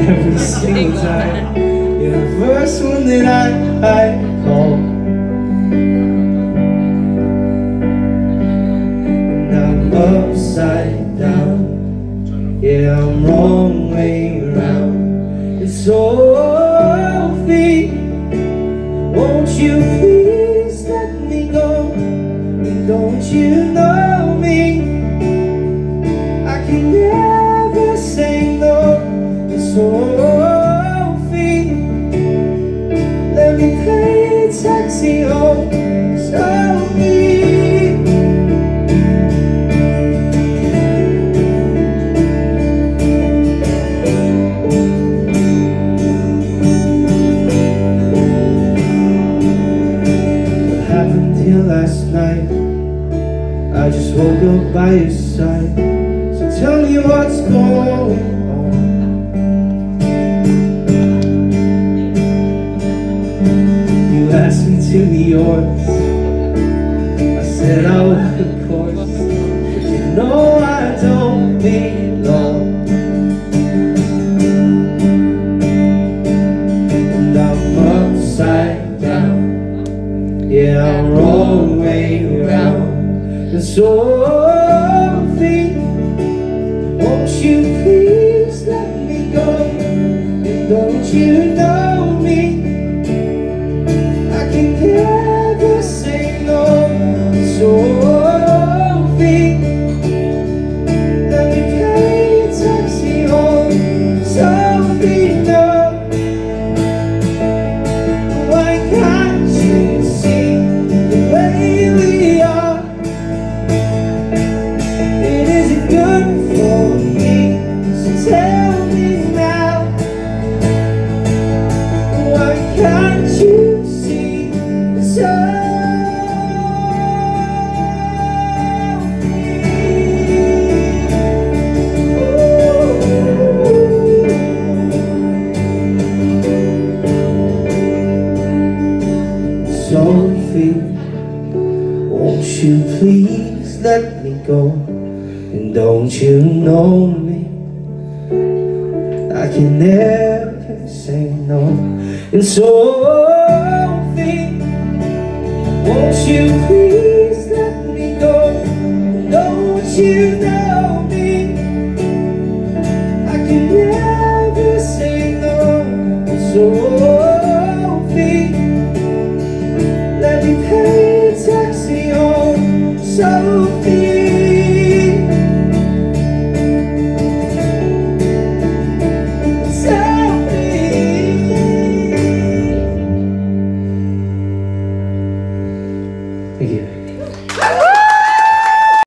every single time. You're the first one that I call. And I'm upside down. Yeah, I'm wrong way around. It's Sophie, won't you please let me go? And don't you know me? I can never say no. It's Sophie, let me pay a taxi home. Sophie, last night, I just woke up by your side. So tell me what's going on. You asked me to be yours. I said I would, of course, but you know I don't belong. And I'm upside down. Yeah, I'm wrong way around. And Sophie, won't you please let me go? And don't you know me? I can never say no. Sophie, let me pay a taxi home. Sophie, no. Why can't you see the way we are? It isn't good for me, so tell me now. Why can't you see the Sophie, won't you please let me go? And don't you know me? I can never say no. And Sophie, won't you please let me go? Don't you know me? I can never say no. And Sophie, let me pay a taxi home. Sophie, thank you.